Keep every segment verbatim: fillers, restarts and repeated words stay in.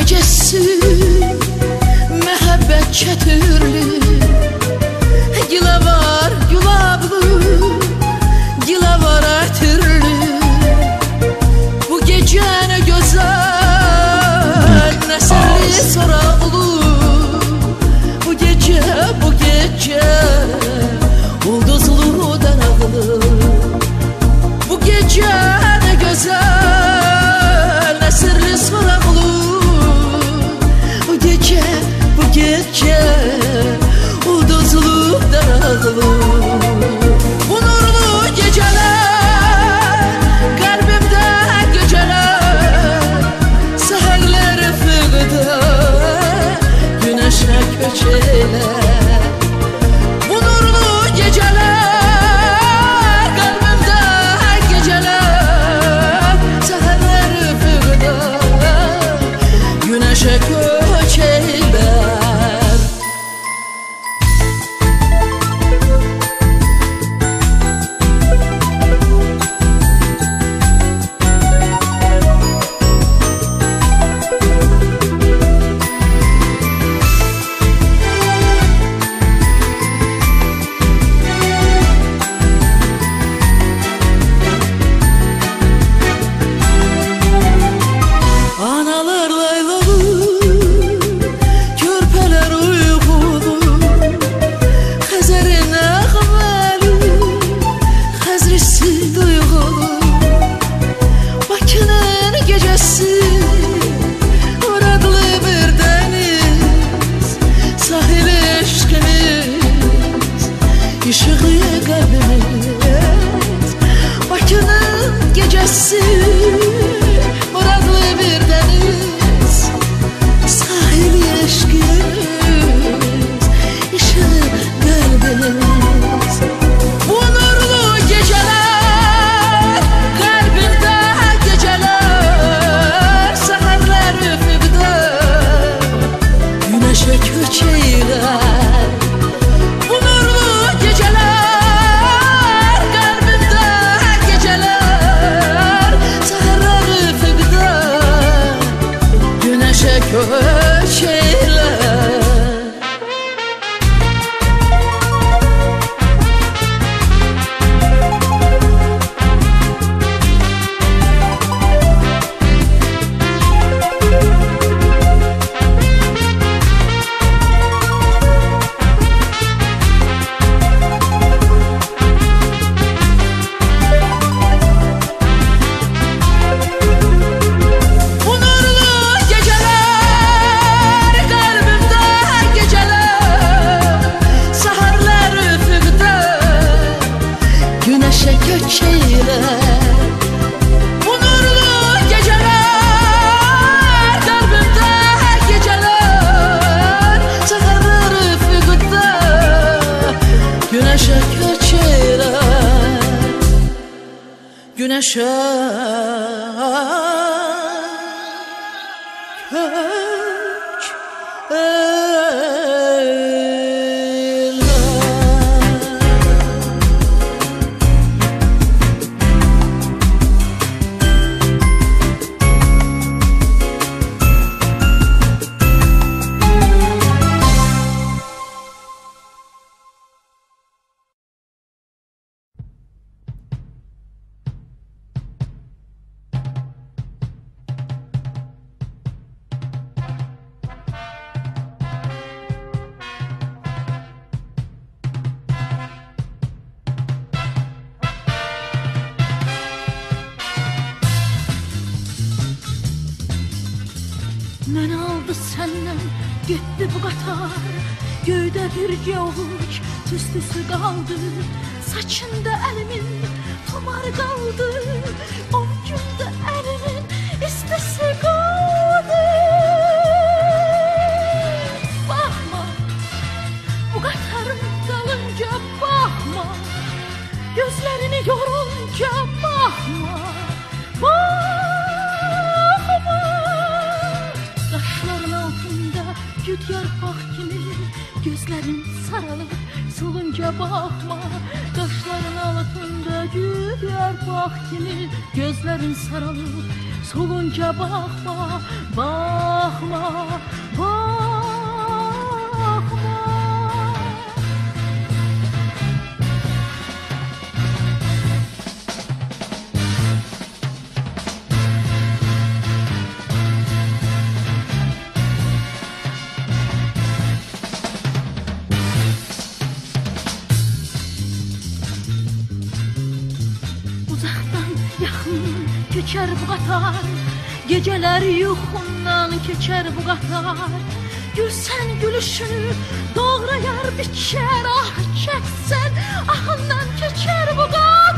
gecesi məhəbbət çətirli, gilə var gülablı, gilə var ətirli. Bu gecə nə gözəl, nə sirli soraqlı. Bu gecə, bu gecə ulduzlu daraqlı. Bu gecə nə gözəl, nə sirli soraqlı. Bu gecə, bu gecə ulduzlu daraqlı. Bu nurlu gecələr, qəlbimdə gecələr, səhərlər üfüqdə günəşə köç elər. Bu nurlu gecələr, qəlbimdə gecələr, səhərlər üfüqdə günəşə köç elər. Analar laylalı, körpələr uyğulu, Xəzərin nəğməli, xəzrisi duyğulu. Bakının gecəsi, muradlı bir dəniz, sahil eşqimiz, işığı qəlbimiz. Bakının gecəsi, muradlı bir deniz, sahil eşkimiz, işığı kalbimiz. Bu nurlu geceler, kalbimde geceler, seherler üfüqdə güneşe köç eyler. Bu nurlu geceler, kalbimde geceler, seherler üfüqdə güneşe köç eyler. Bu nurlu geceler, kalbimde geceler, seherler üfüqdə güneşe köç eyler. Bu nurlu geceler, kalbimde geceler, seherler üfüqdə güneşe köç eyler. Güneşe köç eyler. Mən aldı səndən, getdi bu qatar. Göydə bir yoğuc, tüstüsü qaldı. Saçında əlimin tumarı qaldı. O gündə əlimin istisi qaldı. Baxma, bu qatarın dalınca baxma. Gözlərini yorunca baxma. Baxma. Daşların altında güd yarpaq kimi gözlərin saralır, solunca baxma. Daşların altında güd yarpaq kimi gözlərin saralır, solunca baxma, baxma. çeker bu qatar, geceler yuxundan keçer bu qatar. Gülsən gülüşünü doğrayar biçər, ah çəksən ahından keçər bu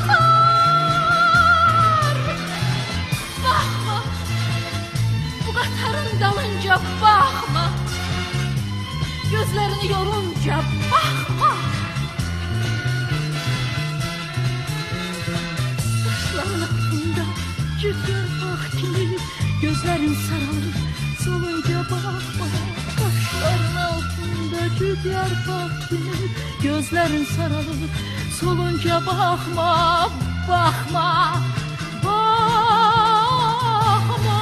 qatar. Baxma, bu qatarın dalınca baxma, gözlərini yorunca baxma. Daşların altında cüt yarpaq kimi gözlərin saralır, solunca baxma. Daşların altında cüt yarpaq kimi gözlərin saralır, solunca baxma, baxma, baxma.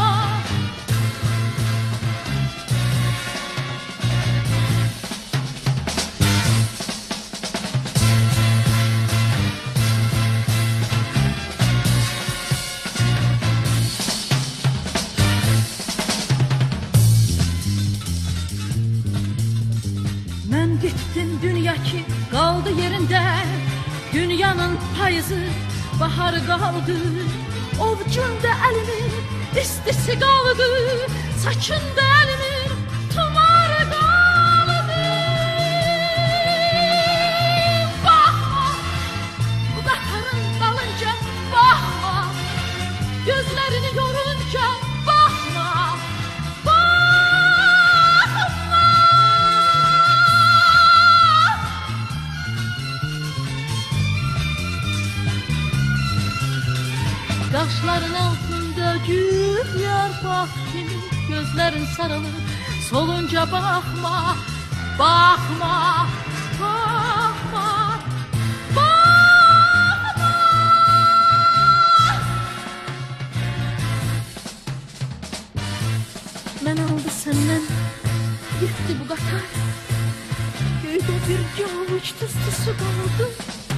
Gittim dünya ki kaldı yerinde, dünyanın payızı baharı kaldı. Ovcunda elimin istisi kaldı, saçında elimin tumarı kaldı. Bakma, bu qatarın dalınca bakma, gözlerini yorunca bakma. Daşların altında gül yarpaq kimi gözlərin saralır, solunca baxma, baxma, baxma, baxma. Mən aldı səndən, getdi bu qatar, göydə bir avuç tuzlu su qaldı.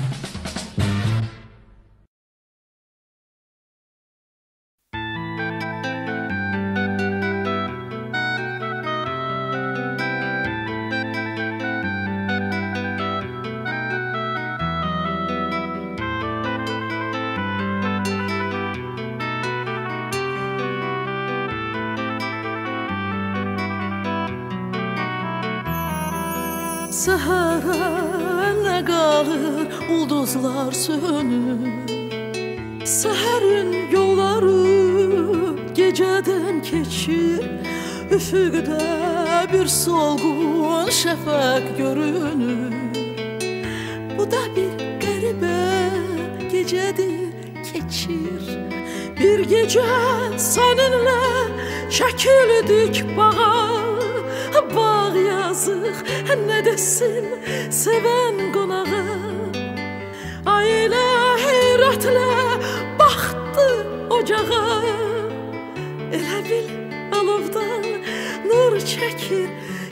Səhərə nə qalır, ulduzlar sönür. Səhərin yolları gecədən keçir, üfüqdə bir solğun şəfəq görünür. Bu da bir qəribə gecədir, keçir. Bir gecə səninlə çəkildik bağa, bağ yazıq nə desin sevən qonağa. Ailə heyrətlə baxdı ocağa, elə bil alovdan nur çəkir,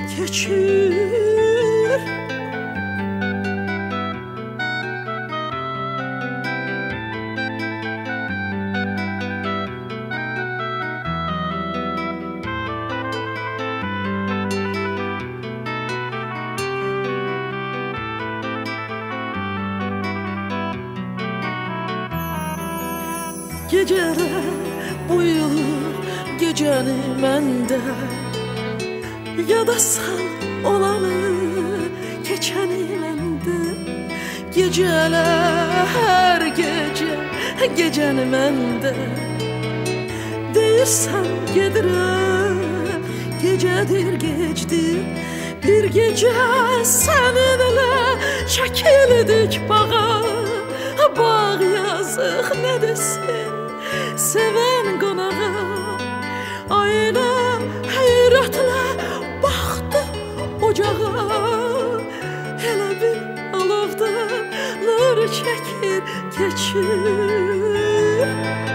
keçir. Geceler buyurur gecəni məndə, yada sal olanı keçəni məndə. Geceler hər gecə gecəni məndə, deyirsən gedirəm, gecədir gecdir. Bir gecə səninlə çəkildik bağa, bağ yazıq nə desin sevən qonağa. Ailə heyrətlə baxdı ocağa, elə bir alovdan nur çəkir, keçir.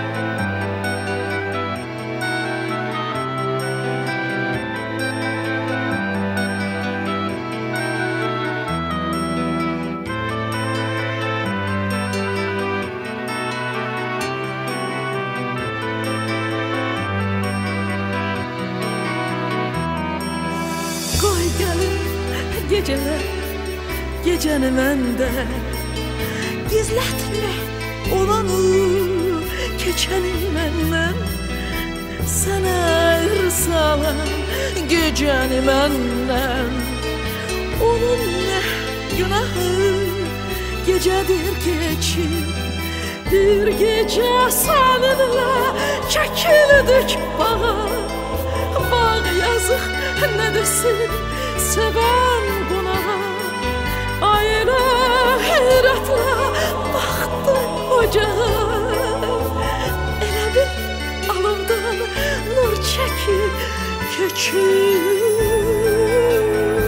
Geceler gecəni məndə, gizlətmə olanı keçəni məndən sənə ırsalan gecəni məndən. Onun nə günahı gecədir keçir, bir gecə səninlə çəkildik bağa. Bağ yazıq nə desin sevən qonağa. Ailə heyrətlə baxdı ocağa. Elə bir alovdan nur çəkib keçir.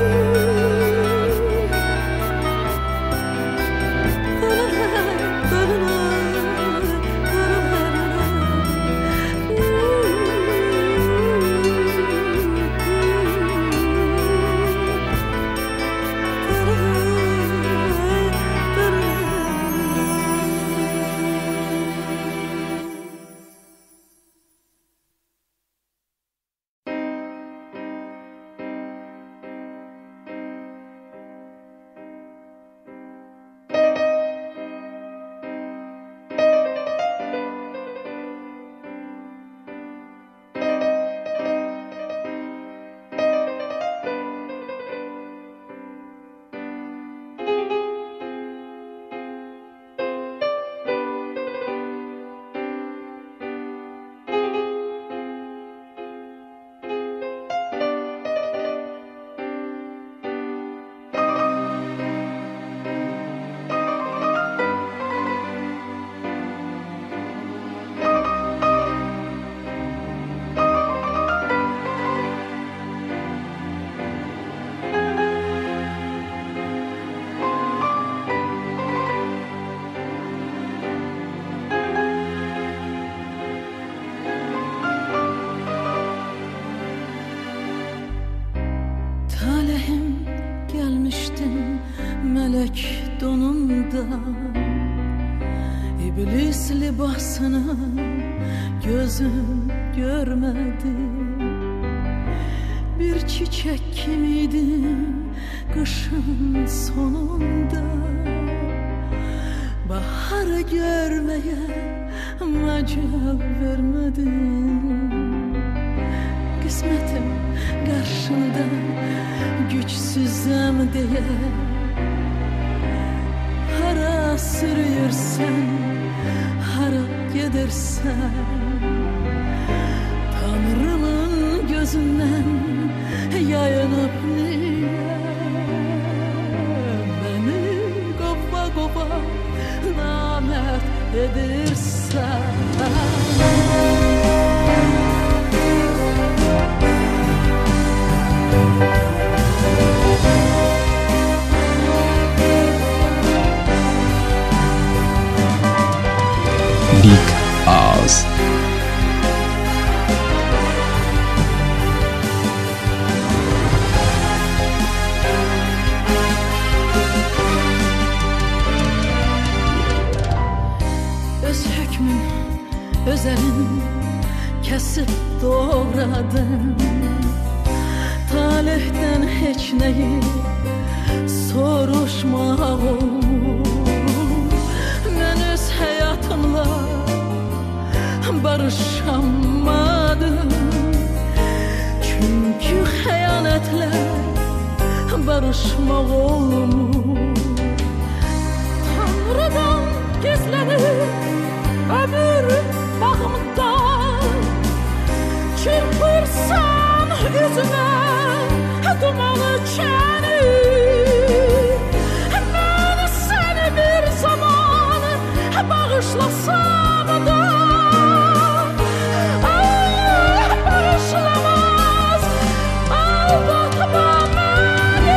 Melek donunda İblis libasını gözüm görmedi. Bir çiçek kimiydim kışın sonunda. Baharı görmeye macal vermedin. Kısmetim karşında güçsüzüm diye hara sürüyorsan, hara gidersen, Tanrımın gözünden yayınıp niye beni kova kova namert edirsen. Big Ağız. Öz hükmün, öz elin kesip doğradın. Talihten hiç neyi soruşmaq olmur. Ben öz hayatımla barışamadım. Çünkü xəyanətlə barışmaq olmur. Tanrıdan gizlənir ömür bağımdan. Çırpırsan üzüme dumanı çənir. Ben seni bir zaman bağışlasam da Allah bağışlamaz, aldatma beni.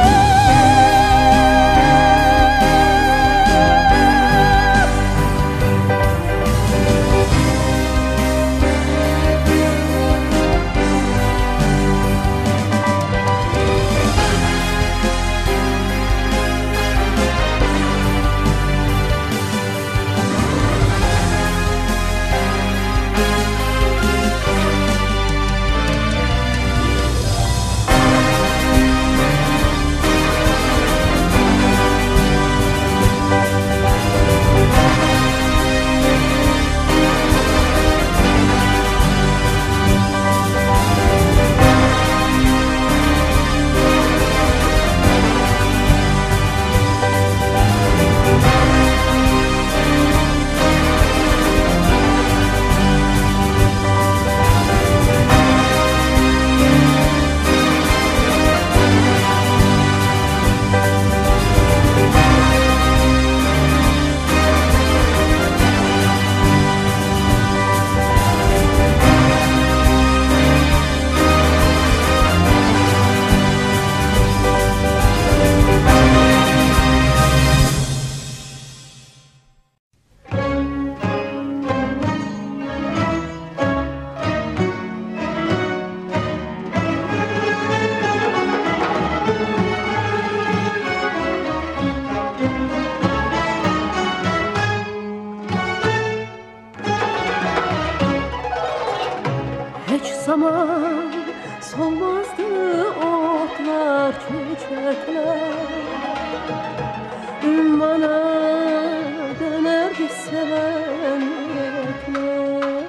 solmazdı otlar, çiçekler. Ümmana dönerdi seven yürekler.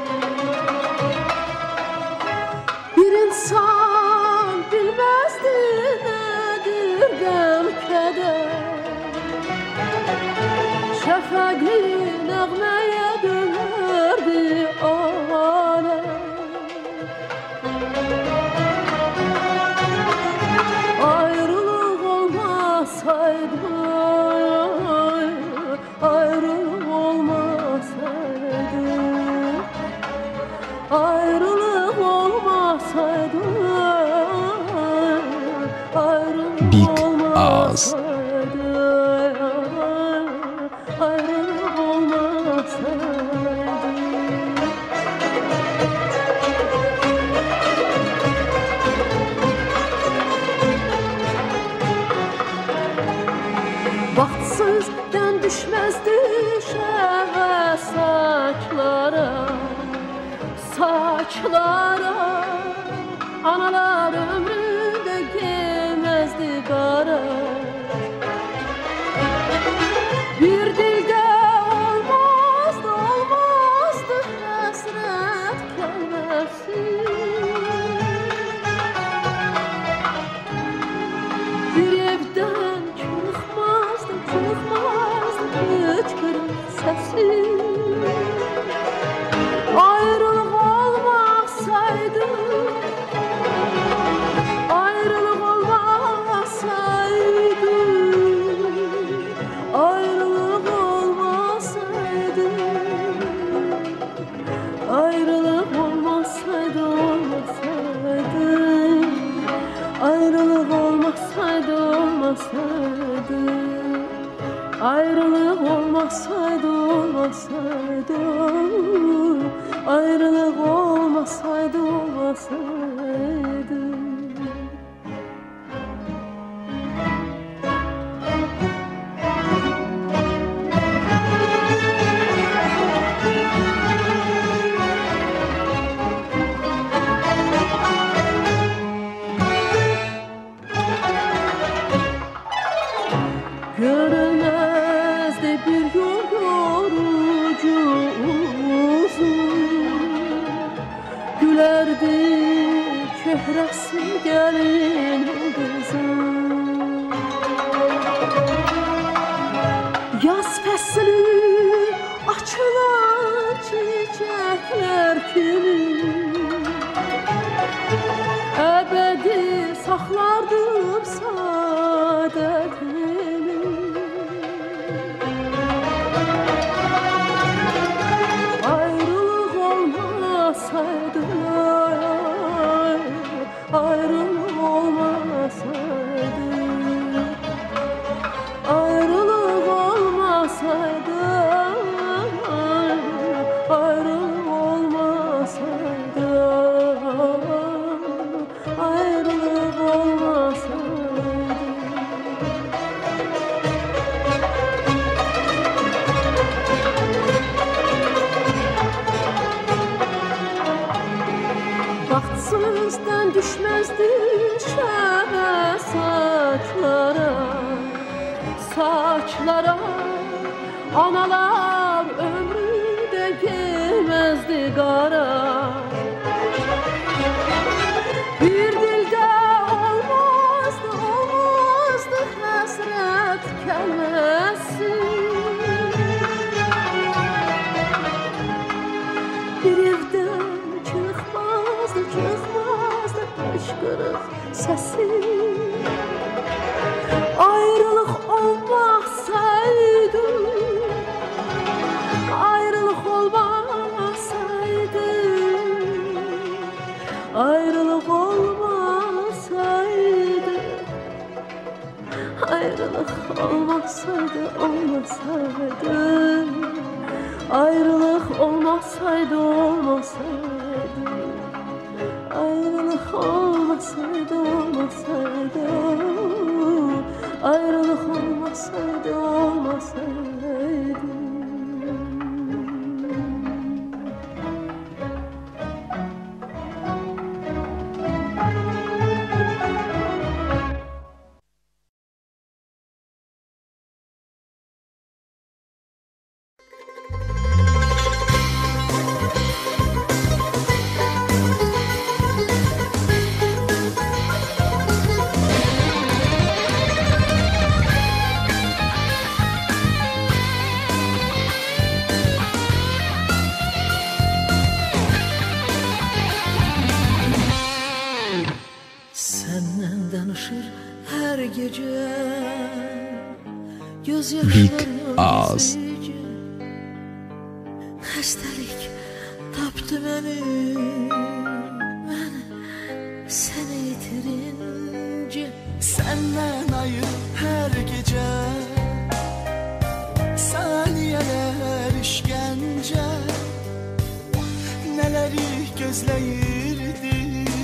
Bir insan bilmezdi nedir gam keder. Şefakli nəğməyə dönerdi alem. Ayrılık olmasaydı, ayrılık olmasaydı, ayrılık olmasaydı, ayrılık Big Ağız. ayrılık olmasaydı. Bahtsızdan düşmezdi şeve saçlara, saçlara. Analar ömründe giymezdi kara. Bir dilde olmazdı, olmazdı hasret kelimesi. Bir evden çıkmazdı, çıkmazdı hıçkırık sesi. Ayrılık olmasaydı, ayrılık olmasaydı, ayrılık olmasaydı, ayrılık olmasaydı, olmasaydı, ayrılık olmasaydı, olmasaydı, ayrılık olmasaydı, olmasaydı, ayrılık olmasaydı, olmasaydı. Görünmezdi bir yol yorucu uzun. Gülerdi çehresi gelin kızım. Yaz fesli açılan çiçekler kimi ebedi saklardım saadetimi. Ayrılık olmasaydı, ayrılık olmasaydı, ayrılık olmasaydı, ayrılık olmasaydı, ayrılık olmasaydı. Bahtsızdan düşmezdi şeve saçlara, saçlara. Analar ömründe giymezdi kara. Bir dilde olmazdı, olmazdı hasret kelimesi. Bir evden çıkmazdı, çıkmazdı hıçkırık sesi. Ayrılık olmasaydı, ayrılık olmasaydı, ayrılık olmasaydı, ayrılık olmasaydı, olmasaydı, ayrılık olmasaydı, olmasaydı, ayrılık olmasaydı, olmasaydı, ayrılık olmasaydı, olmasaydı. danışır her gece. Big Ağız. Xəstəlik tapdı məni, mən səni itirincə. Səndən ayır hər gecə, saniyələr işgəncə. Nələri gözləyirdi,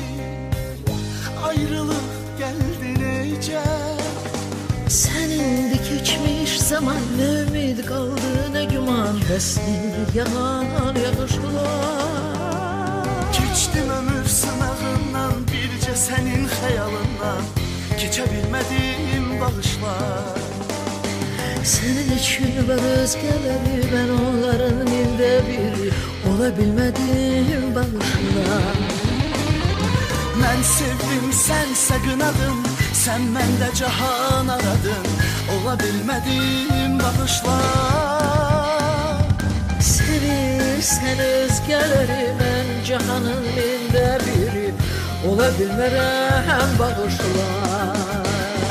ayrılıq gəldi necə. Sənindi keçmiş zaman, nə ümid qaldı, nə güman. Bəsdir yalan yağışlar. Keçdim ömür sınağından, bircə sənin xəyalından. Keçə bilmədim bağışlar. Sənin üçün var özgələri, mən onların ildə biri. Ola bilmədim bağışlar. Mən sevdim, sənsə qınadın, sən məndə cahan aradın. Ola bilmədim bağışlar. Sevirsən özgələri, mən cahanın ildə biri. Ola bilmərəm bağışlar.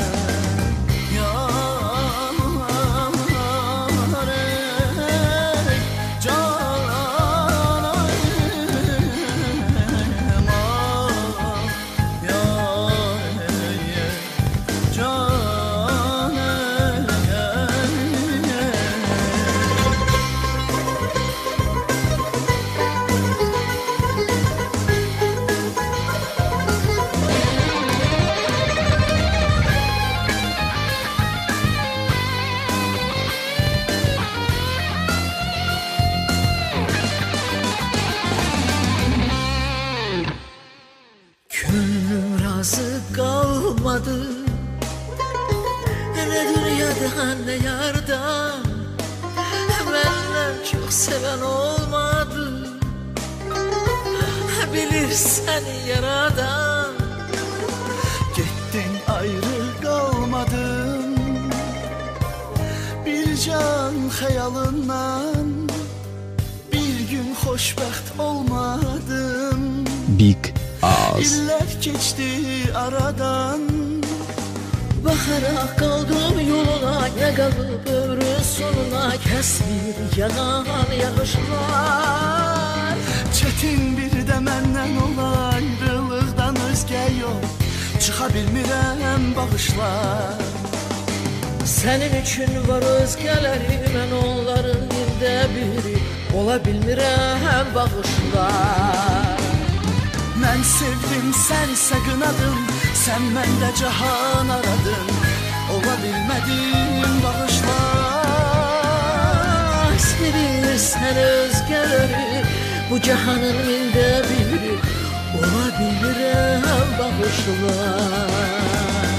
Kalmadı ne dünyadan ne yardan, benden çok seven olmadı. Bilirsen yaradan. Gittin ayrı kalmadın, bir can xəyalından. Bir gün xoşbəxt olmadım. Big Ağız. İllər keçdi aradan, Bakarak kaldım yoluna, ne kalıp ömrün sonuna. Kesmir yanan yağışlar. çətin bir də məndən ola, ayrılıqdan özgə yol. Çıxa bilmirəm bağışlar. Senin için var özgələri, mən onların ildə biri. Ola bilmirəm bağışlar. Mən sevdim, sənsə qınadın, sən məndə cahan aradın. Ola bilmədim bağışlar. Sevirsən özgələri, bu cahanın ildə biri. Ola bilmirəm bağışlar.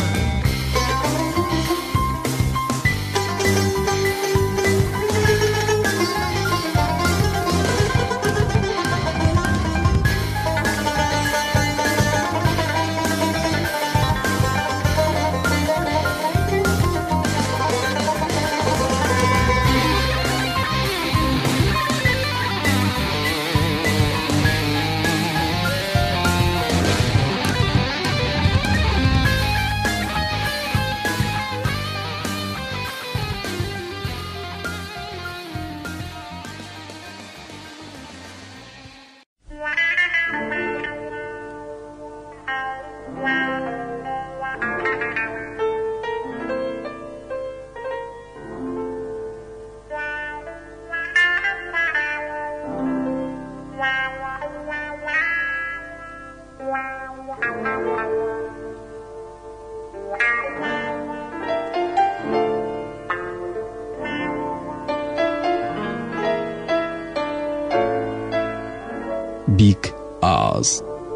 Big Ağız.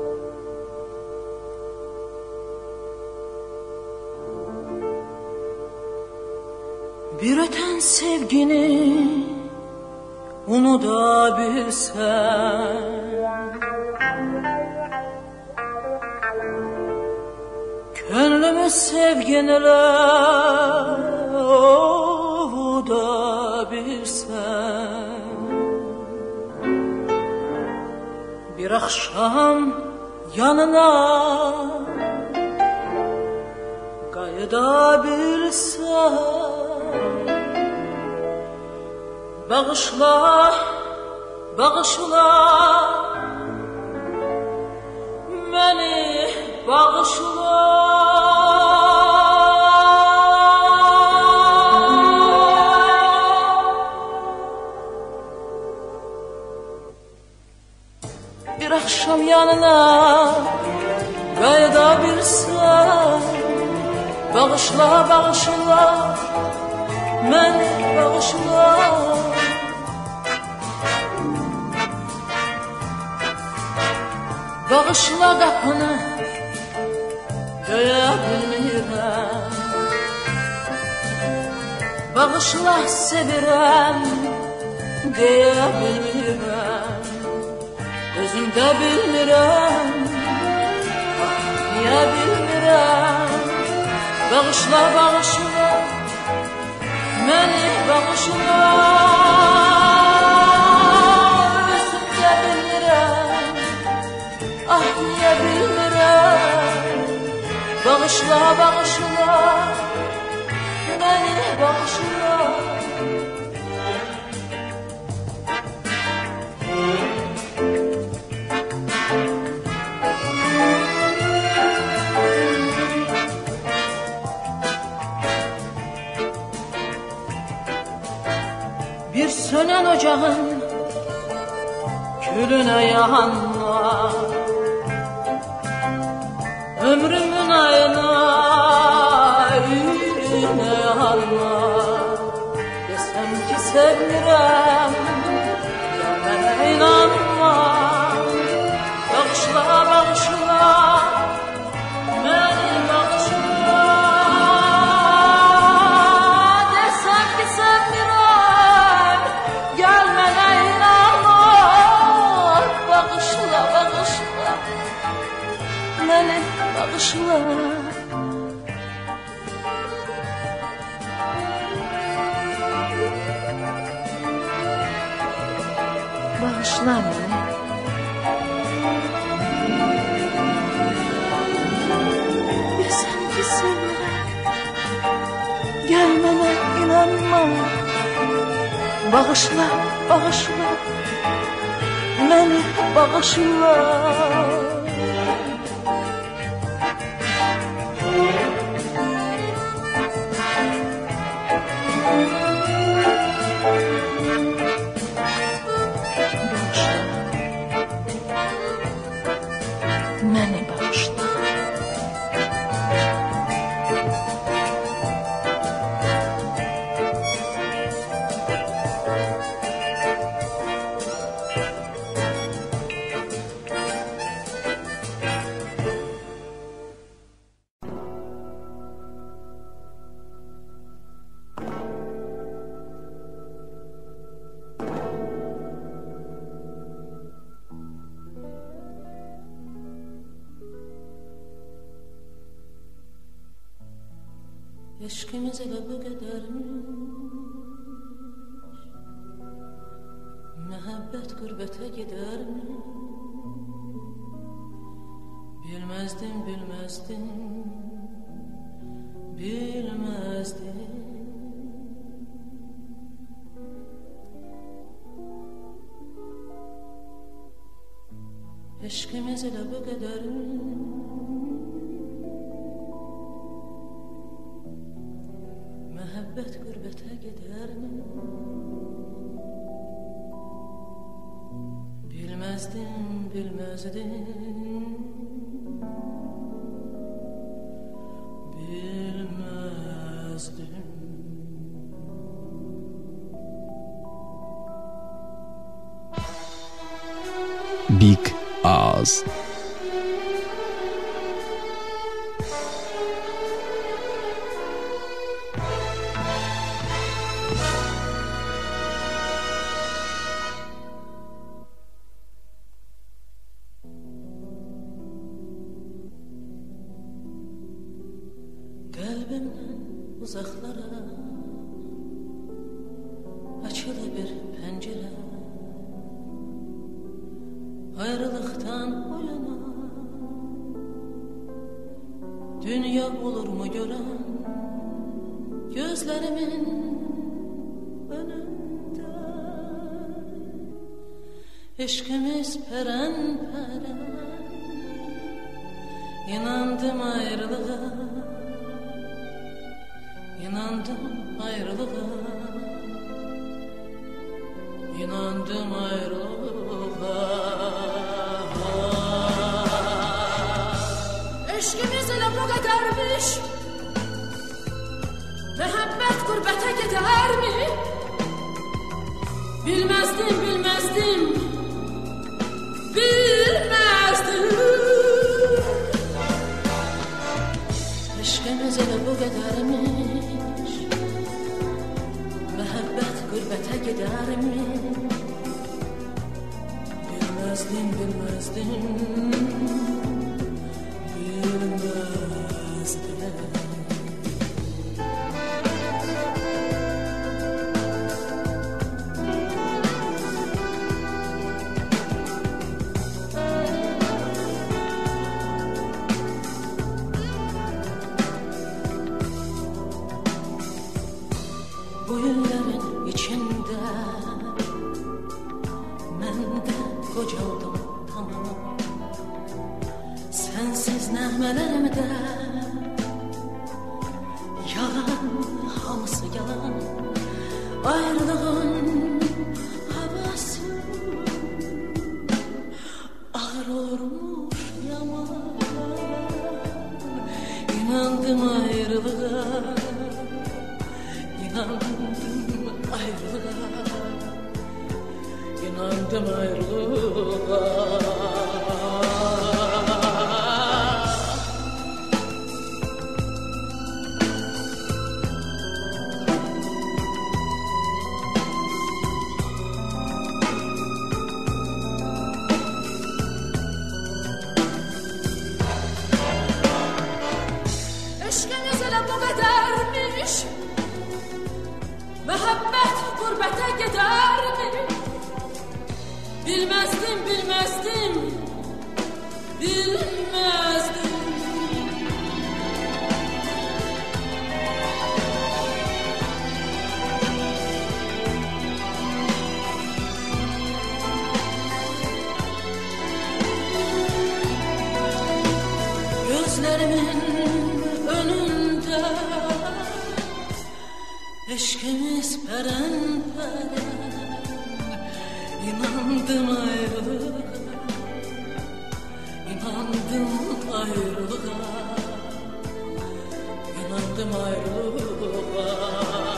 Bir öten sevgini unutabilsem, gönlümü sevginle avutabilsem. Bir akşam yanına Qayıda bilsem Bağışla, bağışla Məni bağışla Bir akşam yanına Qayıda bilsem Bağışla, bağışla Məni bağışla Bağışla qapını Döyə bilmirəm Bağışla sevirəm Deyə bilmirəm Özümdə bilmirəm Niyə bilmirəm Bağışla, bağışla Məni bağışla Özümdə bilmirəm Ah, niyə bilmirəm Bağışla, bağışla Məni bağışla Bir sönen ocağın külüne yanma Ömrümün ayına yüreğine yanma Desem ki sevmirəm Gelmene inanma Bağışla, bağışla Məni bağışla Desem ki sevmirəm Gelmene inanma Bağışla, bağışla Məni bağışla Bağışla məni Desem ki sevirəm Gelmene inanma Bağışla, bağışla Məni bağışla Məni bağışla Eşkimiz elə bu qədərmiş Məhəbbət qürbətə gedərmiş Bilməzdim, bilməzdim Bilməzdim Eşkimiz elə bu qədərmiş Məhəbbət qürbətə gedərmi? Bilməzdim, bilməzdim Bilməzdim Big Ağız Qəlbimdən uzaqlara açılı bir pəncərə Ayrılıqdan o yana Dünya olur mu gören gözlerimin önünde, eşkimiz peren peren, inandım ayrılığa, inandım ayrılığa, inandım ayrılığa. Eşkimiz elə bu qədərmiş, məhəbbət qürbətə gedərmi? Bilməzdim, bilməzdim, bilməzdim. Eşkimiz elə bu qədərmiş, məhəbbət qürbətə gedərmi? Bilməzdim, bilməzdim, bu günlerin içinde ben de kocaldım tamam. Sensiz nəğmələrimdə yalan, hamısı yalan. Ayrılığın havası ağır olurmuş yaman. İnandım ayrılığa, İnandım ayrılığa, inandım ayrılığa. Eşkiniz elə bu qədərmiş, məhəbbət qürbətə gedərmi? Bilməzdim, bilməzdim, bilməzdim. Gözlerimin önünde eşkimiz peren peren, inandım ayrılığa, inandım ayrılığa, inandım ayrılığa.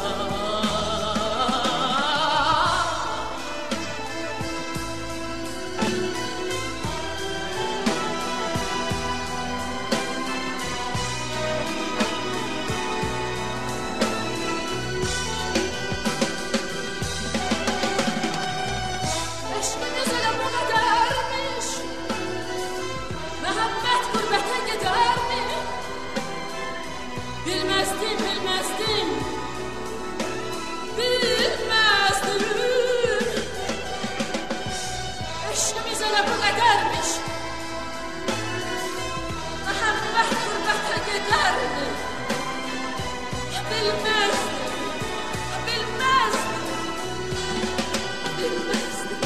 Bilməzdim, bilməzdim, bilməzdim. Eşkimiz elə bu qədərmiş, məhəbbət qürbətə gedərmi? Bilməzdim, bilməzdim, bilməzdim.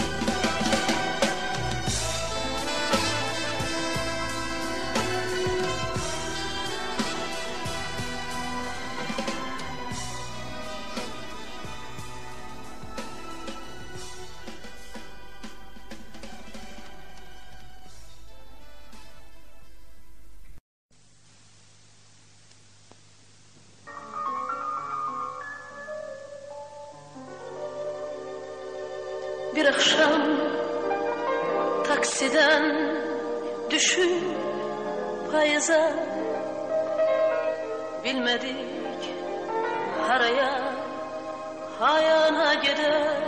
Bir akşam taksiden düşüp payıza, bilmedik haraya hayana gider.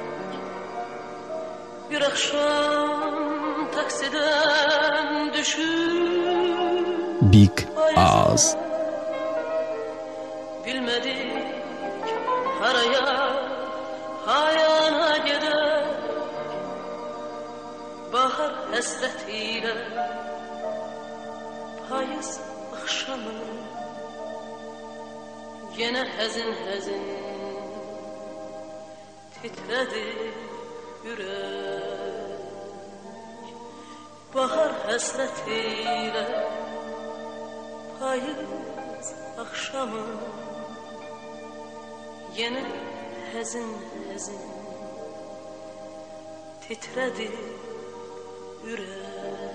Bir akşam taksiden düşüp Big Ağız, bilmedik haraya hayana gider. Bahar hasretiyle payız akşamı yine hezin hezin titredi yürek. Bahar həsretiyle payız akşamı yine hezin hezin titredi yürek.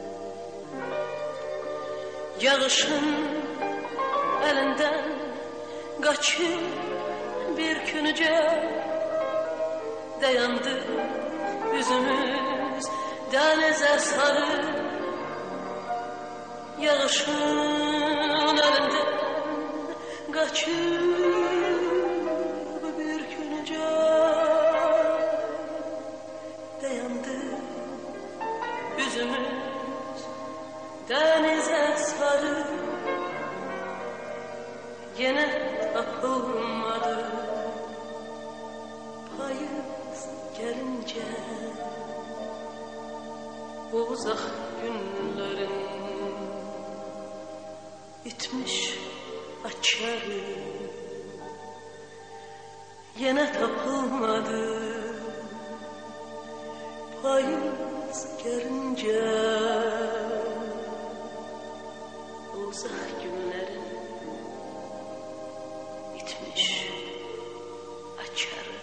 Yağışın elinden kaçıp bir günce dayandı yüzümüz denize sarı. Yağışın elinden kaçıp bir günce dayandı yüzümüz denize sarı. Yine tapılmadı payız gelince bu uzak günlerin bitmiş açarı. Yine tapılmadı payız gelince bu uzak günlerin bitmiş açarı.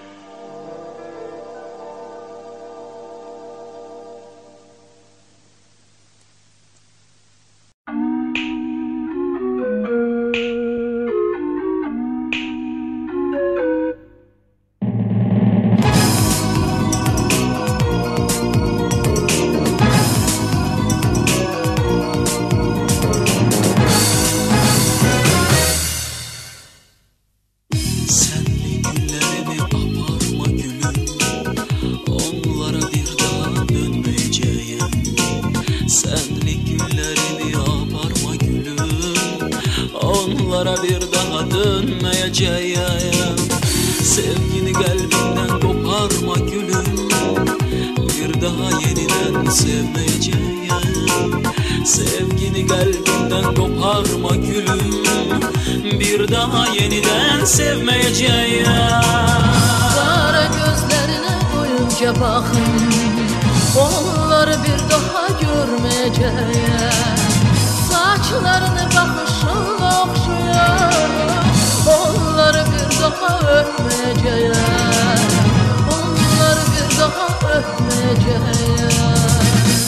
Bir daha dönmeyeceğim. Sevgini kalbimden koparma gülüm. Bir daha yeniden sevmeyeceğim. Sevgini kalbimden koparma gülüm. Bir daha yeniden sevmeyeceğim. Kara gözlerine doyunca bakın, onları bir daha görmeyeceğim. Saçlarını bakışınla okşuyor, onları bir daha öpmeyeceğim. Onları bir daha öpmeyeceğim.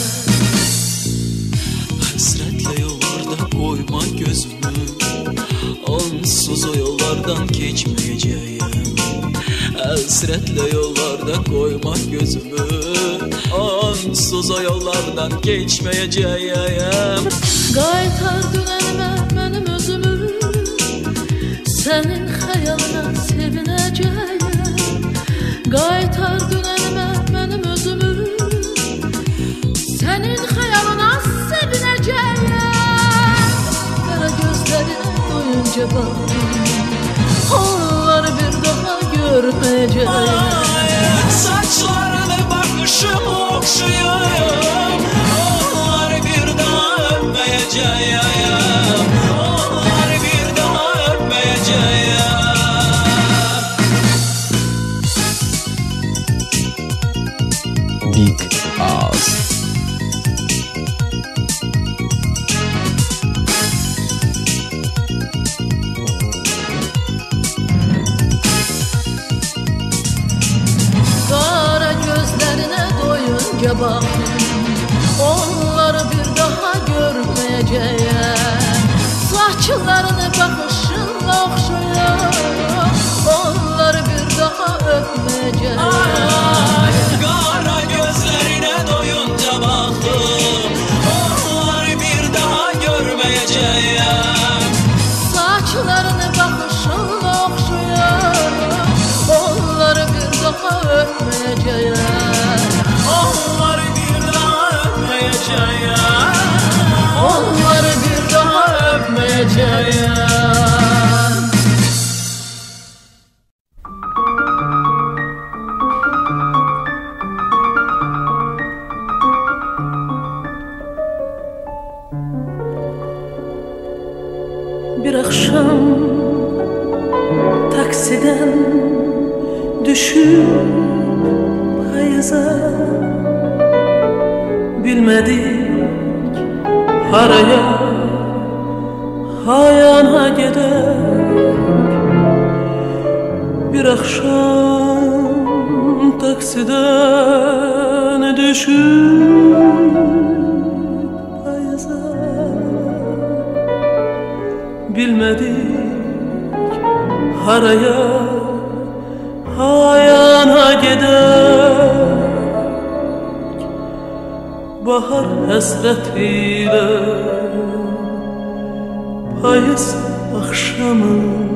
Hasretle yollarda koyma gözümü, onsuz o yollardan geçmeyeceğim. Hasretle yollarda koyma gözümü, onsuz o yollardan geçmeyeceğim. Qaytar dünənimə mənim özümü, sənin xəyalına sevinəcəyəm. Qaytar dünənimə mənim özümü, sənin xəyalına sevinəcəyəm. Qara gözlərinə doyunca baxım, onları bir daha görməyəcəyəm. Saçlarını bakışım okşuyorum, onları bir daha öpmeyeceğim. Onları bir daha öpmeyeceğim. Big Ağız. Qara gözlərinə doyunca baxım, onları bir daha görməyəcəyəm. Saçlarını baxışınla oxşuyor, onları bir daha öpməyəcəyəm. Qara gözlerine doyunca baktım, onları bir daha görmeyeceğim. Saçlarını baxışınla oxşuyor, onları bir daha öpməyəcəyəm. Onları bir daha öpmeyeceğim. Onları bir daha öpməyəcəyəm. Bir akşam taksiden düşüp payıza, bilmedik haraya hayana gider. Bir akşam taksiden düşüp payıza, bilmedik haraya hayana gider. Bahar hasretiyle payız akşamı,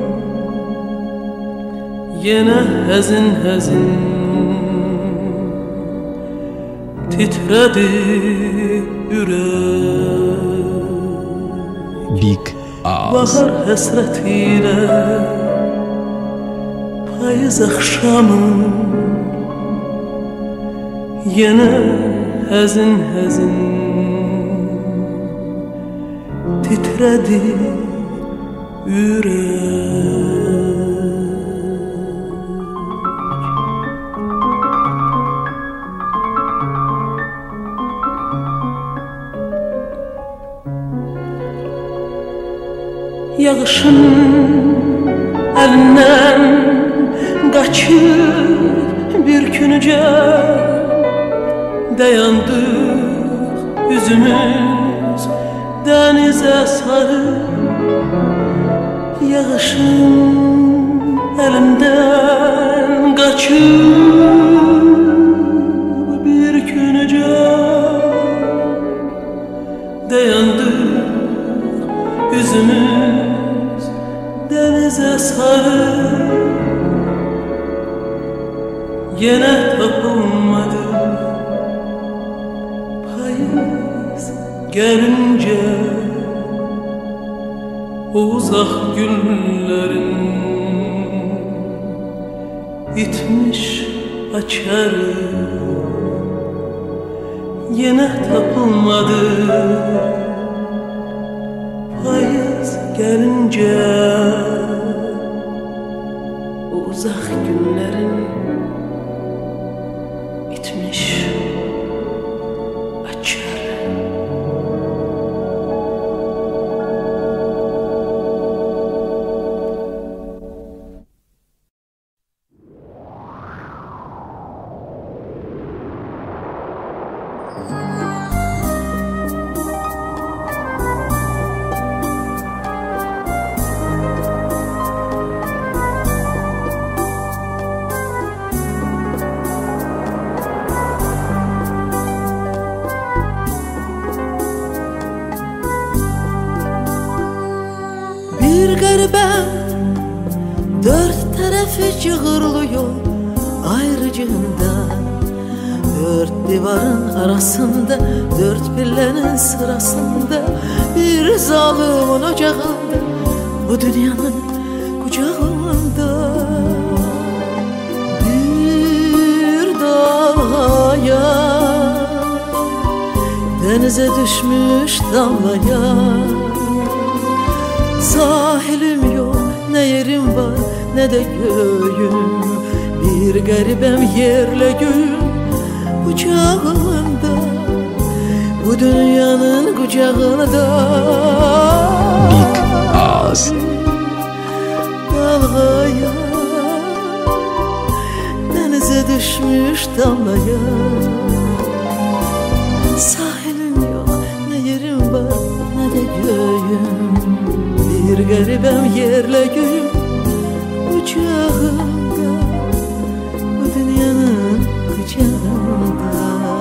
yine hazin hazin titredi yürek. Big Ağız. Bahar hasretiyle payız akşamı, yine hazin hazin titredi yürek. Yağışın elinden kaçıp bir günce dayandık yüzümüz denize sarı. Yağışın elinden kaçıp bir günce dayandık yüzümüz denize sarı. Yine tapılmadı payız gelince, uzak günlerin itmiş açarı. Yine tapılmadı payız gelince, uzak günlerin itmiş açarı. Bir garibem, dört tarafı cığırlıyor ayrıcığında. Dört divarın arasında, dört pillenin sırasında, bir zalimin ocağında, bu dünyanın kucağında. Bir dalgaya, denize düşmüş damlaya, sahilim yok, ne yerim var ne de göğüm. Bir garibem yerle göğüm kucağında, bu dünyanın kucağında. Big Ağız. Dalgaya, denize düşmüş damlaya, sahilim yok, ne yerim var ne de göğüm. Bir garibem yerle göğüm kucağında, bu dünyanın kucağında.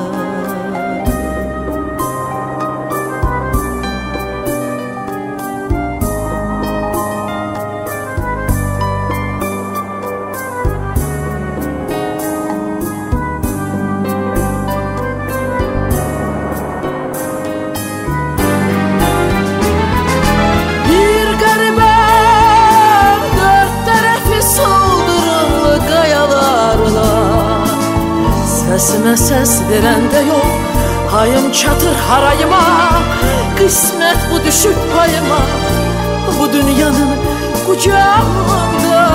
Sesime ses veren de yok, hayım çatır harayıma. Kısmet bu düşük payıma, bu bu dünyanın kucağında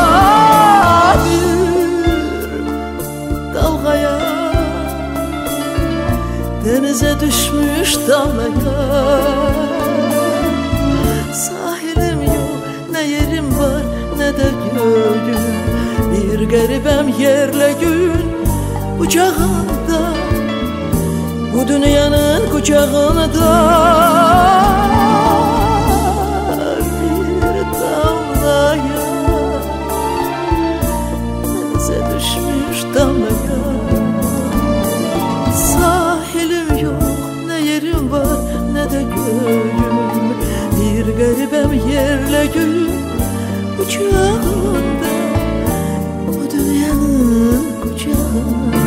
bir dalgaya, denize düşmüş damlaya. Sahilim yok, ne yerim var ne de göğüm, bir garibem yerle gün kucağında, bu dünyanın kucağında bir damlaya, denize düşmüş damlaya. Sahilim yok, ne yerim var ne de göğüm, bir garibem yerle gün kucağında, bu dünyanın kucağında.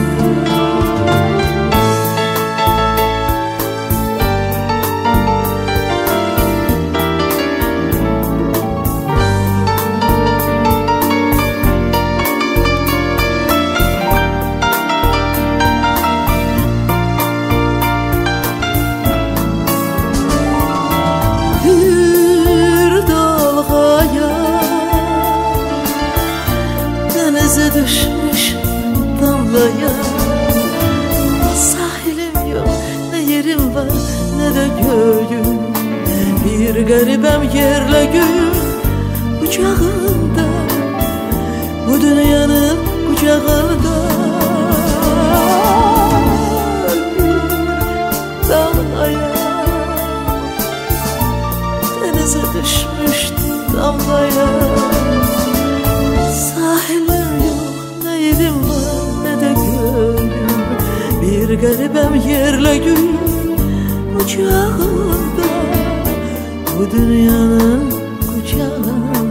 Denize düşmüş damlaya. Sahilim yok, ne yerim var ne de göğüm, bir garibem yerle gün kucağında, bu dünyanın kucağında. Bir damlaya, denize düşmüş damlaya. Sahilim yok, ne yerim var ne de göğüm, bir garibem yerle gün kucağında, bu dünyanın kucağında.